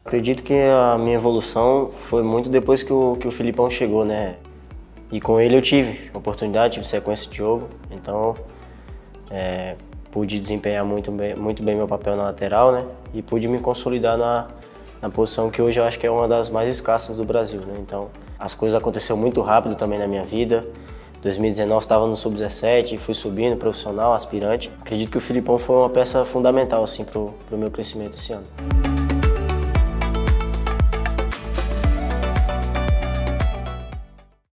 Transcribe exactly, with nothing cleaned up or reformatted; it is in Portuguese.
Acredito que a minha evolução foi muito depois que o, que o Filipão chegou, né? E com ele eu tive oportunidade, tive sequência de jogo, então é, pude desempenhar muito bem, muito bem meu papel na lateral, né? E pude me consolidar na, na posição que hoje eu acho que é uma das mais escassas do Brasil, né? Então as coisas aconteceram muito rápido também na minha vida. Em dois mil e dezenove estava no sub dezessete, fui subindo, profissional, aspirante. Acredito que o Filipão foi uma peça fundamental assim, para o meu crescimento esse ano.